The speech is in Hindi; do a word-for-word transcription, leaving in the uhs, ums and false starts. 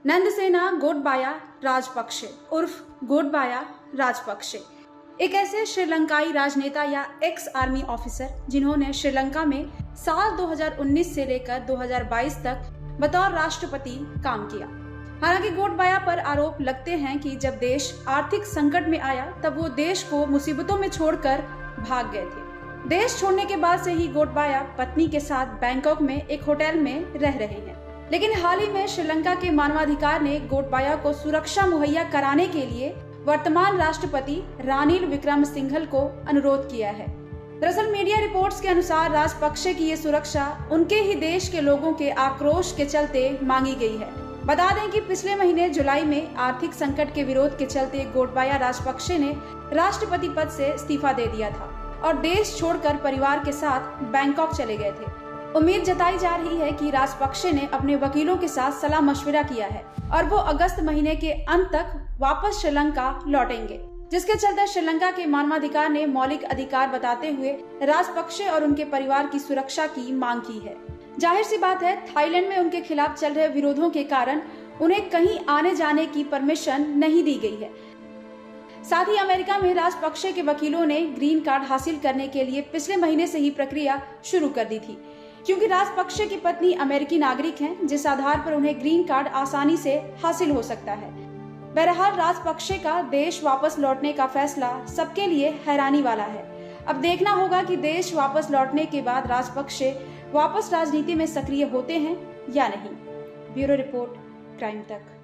नंदसेना गोटबाया राजपक्षे उर्फ गोटबाया राजपक्षे एक ऐसे श्रीलंकाई राजनेता या एक्स आर्मी ऑफिसर जिन्होंने श्रीलंका में साल दो हज़ार उन्नीस से लेकर दो हज़ार बाईस तक बतौर राष्ट्रपति काम किया। हालांकि गोटबाया पर आरोप लगते हैं कि जब देश आर्थिक संकट में आया तब वो देश को मुसीबतों में छोड़कर भाग गए थे। देश छोड़ने के बाद से ही गोटबाया पत्नी के साथ बैंकॉक में एक होटल में रह रहे हैं। लेकिन हाल ही में श्रीलंका के मानवाधिकार ने गोटबाया को सुरक्षा मुहैया कराने के लिए वर्तमान राष्ट्रपति रानिल विक्रमसिंघे को अनुरोध किया है। दरअसल मीडिया रिपोर्ट्स के अनुसार राजपक्षे की ये सुरक्षा उनके ही देश के लोगों के आक्रोश के चलते मांगी गई है। बता दें कि पिछले महीने जुलाई में आर्थिक संकट के विरोध के चलते गोटबाया राजपक्षे ने राष्ट्रपति पद से इस्तीफा दे दिया था और देश छोड़कर परिवार के साथ बैंकॉक चले गए थे। उम्मीद जताई जा रही है कि राजपक्षे ने अपने वकीलों के साथ सलाह मशविरा किया है और वो अगस्त महीने के अंत तक वापस श्रीलंका लौटेंगे, जिसके चलते श्रीलंका के मानवाधिकार ने मौलिक अधिकार बताते हुए राजपक्षे और उनके परिवार की सुरक्षा की मांग की है। जाहिर सी बात है, थाईलैंड में उनके खिलाफ चल रहे विरोधों के कारण उन्हें कहीं आने जाने की परमिशन नहीं दी गई है। साथ ही अमेरिका में राजपक्षे के वकीलों ने ग्रीन कार्ड हासिल करने के लिए पिछले महीने से ही प्रक्रिया शुरू कर दी थी, क्योंकि राजपक्षे की पत्नी अमेरिकी नागरिक हैं, जिस आधार पर उन्हें ग्रीन कार्ड आसानी से हासिल हो सकता है। बहरहाल राजपक्षे का देश वापस लौटने का फैसला सबके लिए हैरानी वाला है। अब देखना होगा कि देश वापस लौटने के बाद राजपक्षे वापस राजनीति में सक्रिय होते हैं या नहीं। ब्यूरो रिपोर्ट, क्राइम तक।